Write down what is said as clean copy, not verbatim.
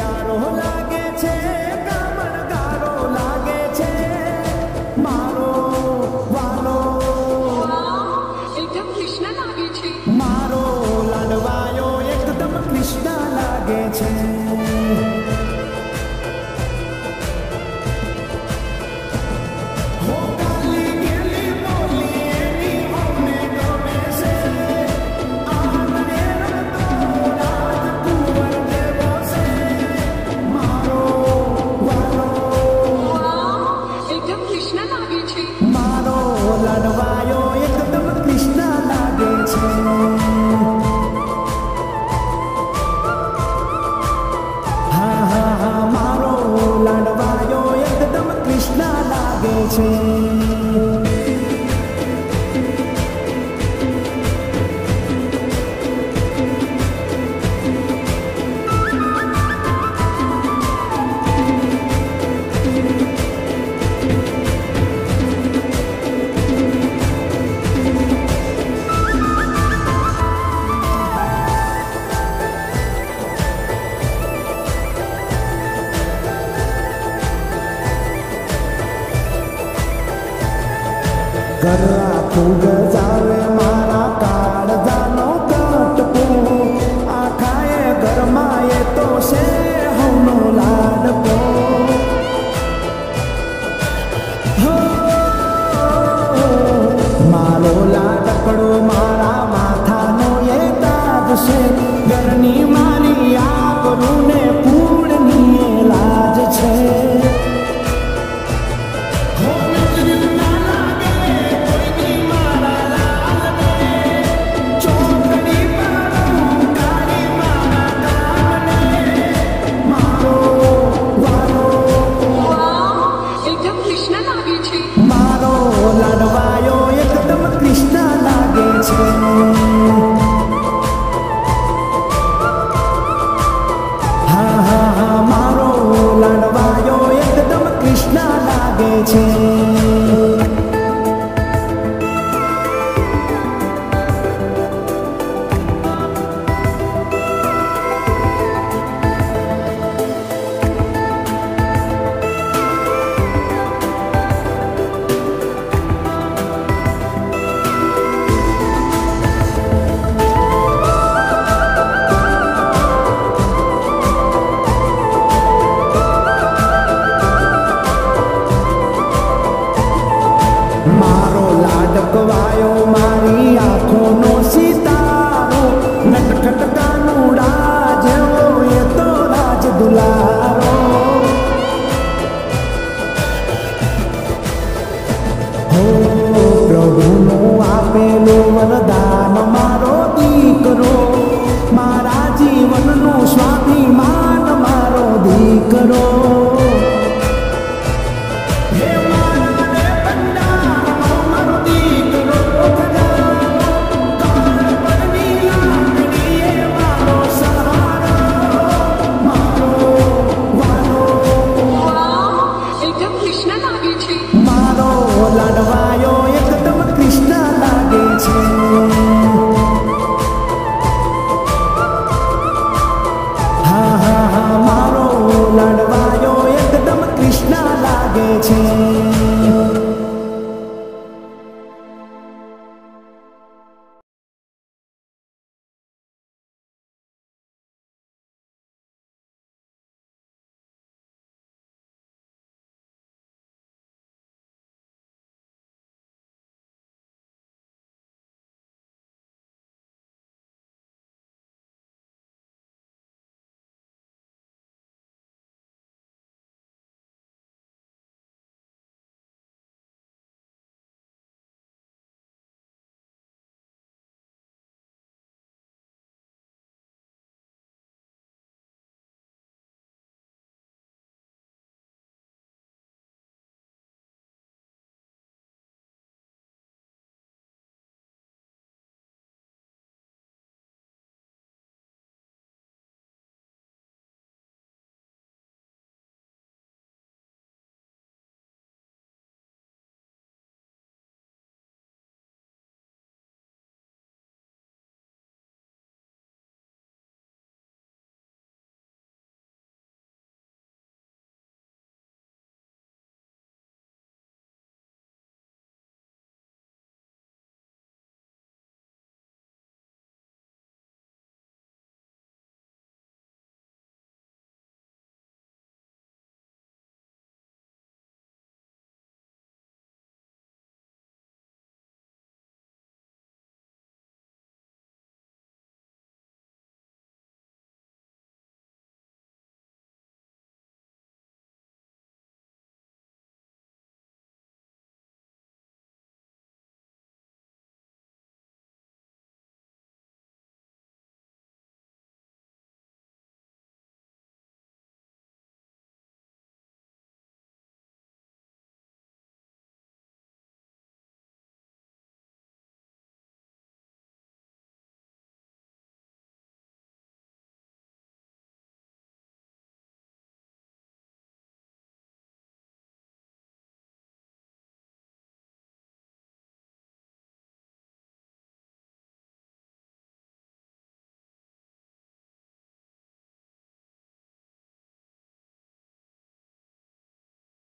प्यारो लागे छे कामणगारो लागे छे मारो वालो एकदम कृष्ण लागे छे मारो लाडवायो एकदम कृष्ण लागे छे लाडवायो एकदम कृष्ण लागे छे हाँ हाँ हाँ मारो लाडवायो एकदम कृष्ण लागे छे गरला फूग जावे मारा काळजानो कटको आखाए गरमाए तो से हवनो लाडको हो मारो लाडकड़ो मारा माथानो ये ताज छे घरनी मारी आबरू ने कूड़नी लाज छे लाडवायो एकदम कृष्ण लागे छे हाँ हाँ हाँ मारो लाडवायो एकदम कृष्ण लागे छे मारो लाडकवायो मारी आँखोनो सितारो नटखट कानूड़ा जेवो ये तो राज दुलारो हो प्रभुनो आपेलो वरदान मारो दीकरो मारा जीवननो स्वाभिमान मारो दीकरो लाडवायो एकदम कृष्ण लागे छे हाँ हाँ हाँ मारो लाडवायो एकदम कृष्ण लागे छे।